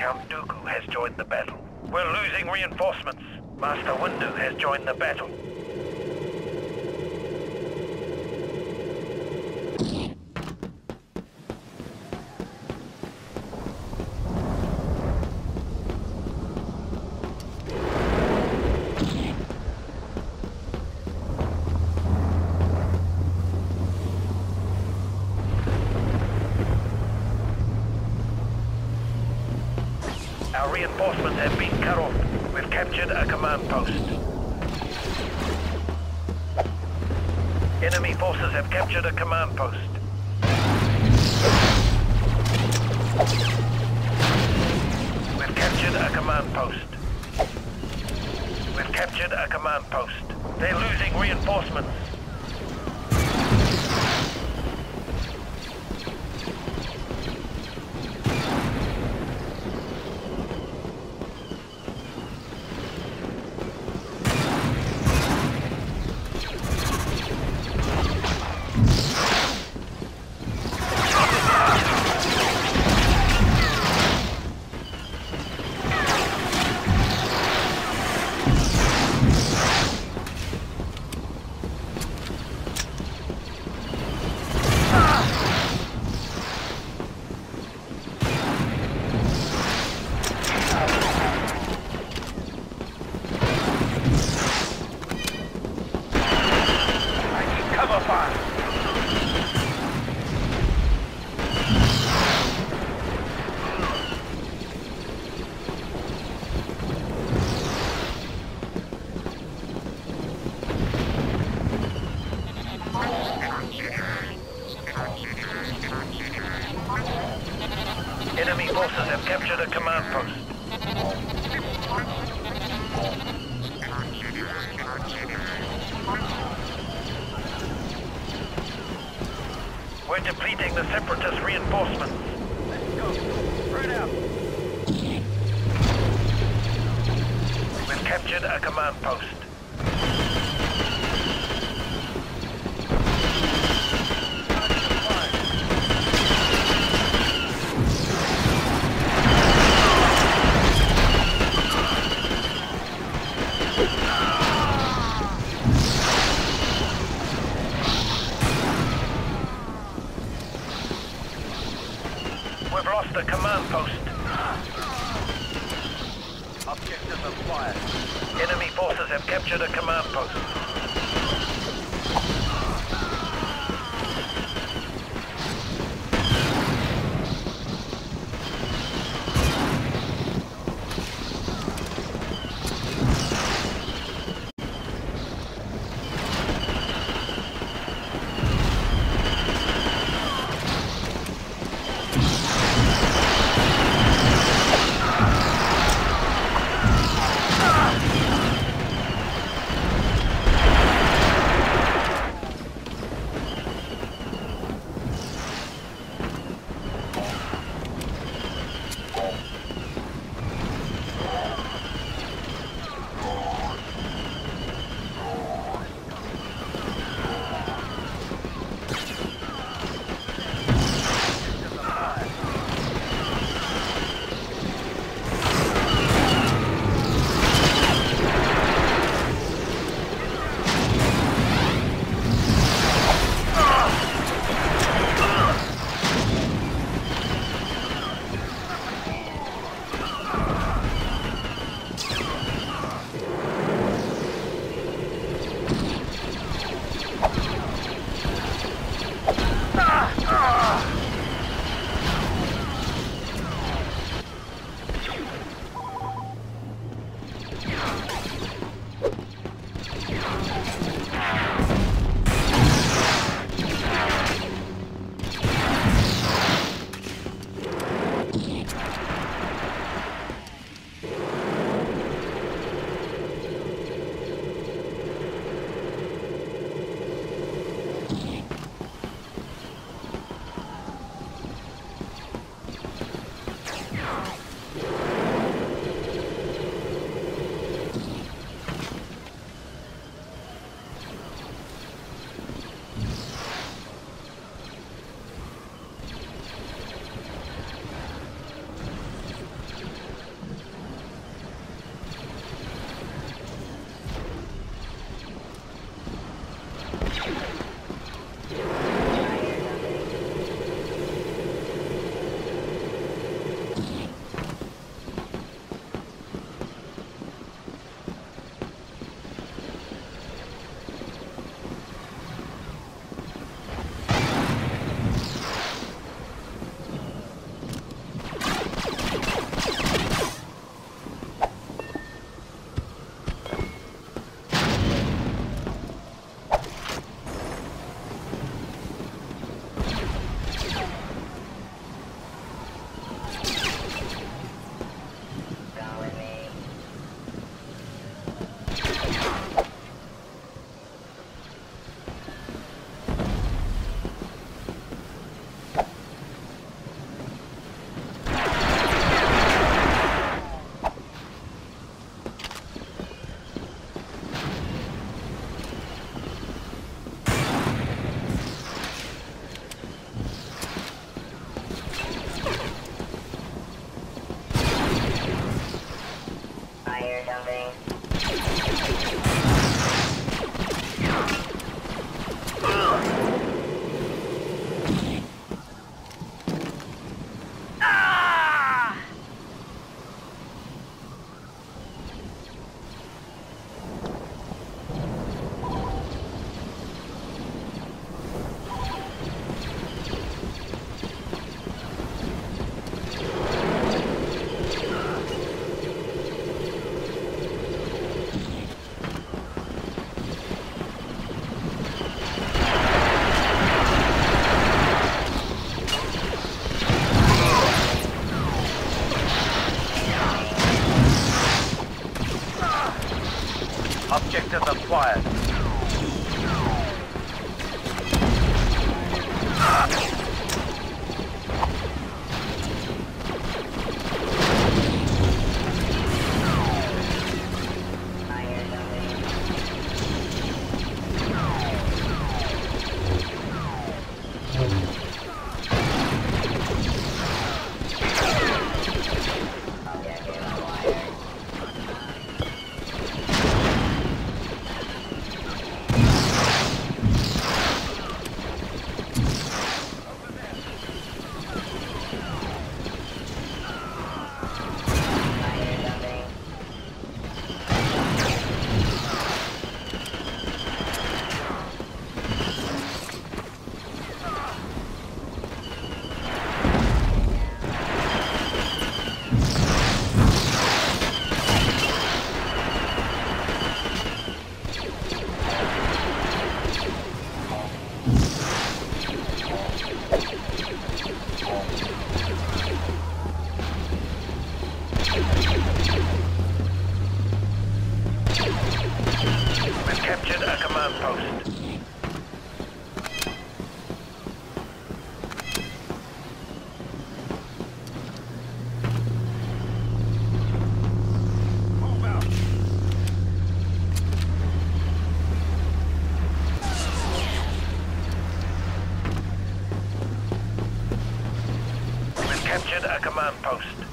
Count Dooku has joined the battle. We're losing reinforcements. Master Windu has joined the battle. Our reinforcements have been cut off. We've captured a command post. Enemy forces have captured a command post. We've captured a command post. We've captured a command post. They're losing reinforcements. Enemy forces have captured a command post. We're depleting the Separatist reinforcements. Let's go. Spread out. We've captured a command post. We've lost the command post. Objective acquired. Enemy forces have captured a command post. acquired. We've captured a command post. Move out. We've captured a command post.